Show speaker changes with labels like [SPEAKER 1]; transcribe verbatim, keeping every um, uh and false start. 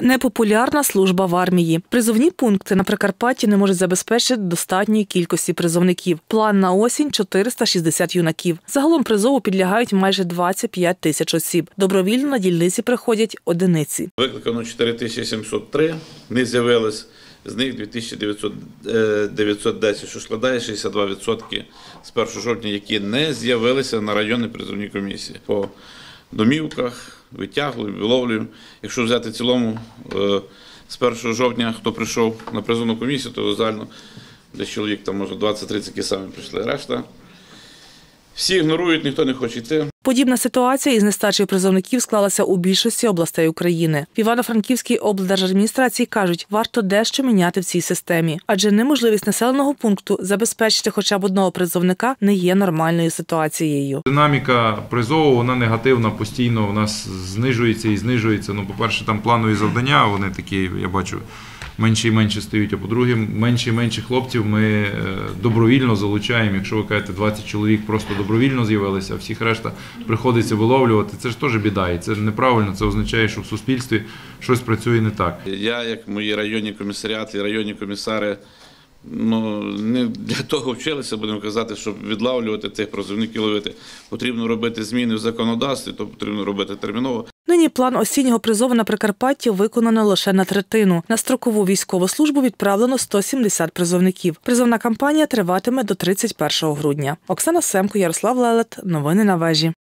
[SPEAKER 1] Непопулярна служба в армії. Призовні пункти на Прикарпатті не можуть забезпечити достатньої кількості призовників. План на осінь – чотириста шістдесят юнаків. Загалом призову підлягають майже двадцять п'ять тисяч осіб. Добровільно на дільниці приходять одиниці.
[SPEAKER 2] Викликано чотири тисячі сімсот три, не з'явились, з них дві тисячі дев'ятсот десять, що складає шістдесят два відсотки з першого жовтня, які не з'явилися на районній призовній комісії. По домівках, витягли, виловлюємо. Якщо взяти в цілому, з першого жовтня, хто прийшов на призовну комісію, то загально десь чоловік, там, може, двадцять-тридцять самі прийшли. Решта всі ігнорують, ніхто не хоче йти.
[SPEAKER 1] Подібна ситуація із нестачею призовників склалася у більшості областей України. В Івано-Франківській облдержадміністрації кажуть, варто дещо міняти в цій системі, адже неможливість населеного пункту забезпечити хоча б одного призовника не є нормальною ситуацією.
[SPEAKER 3] Динаміка призову, вона негативна, постійно у нас знижується і знижується. Ну, по-перше, там планові завдання, вони такі, я бачу, менше і менше стають, а по-друге, менше і менше хлопців ми добровільно залучаємо. Якщо ви кажете, двадцять чоловік просто добровільно з'явилися, а всіх решта приходиться виловлювати, це ж теж біда, і це неправильно, це означає, що в суспільстві щось працює не так.
[SPEAKER 2] Я, як мої районні комісаріати, районні комісари, ну, не для того вчилися, будемо казати, щоб відлавлювати тих призовників, ловити. Потрібно робити зміни в законодавстві, то потрібно робити терміново.
[SPEAKER 1] Нині план осіннього призову на Прикарпатті виконано лише на третину. На строкову військову службу відправлено сто сімдесят призовників. Призовна кампанія триватиме до тридцять першого грудня. Оксана Семко, Ярослав Лелет. Новини на вежі.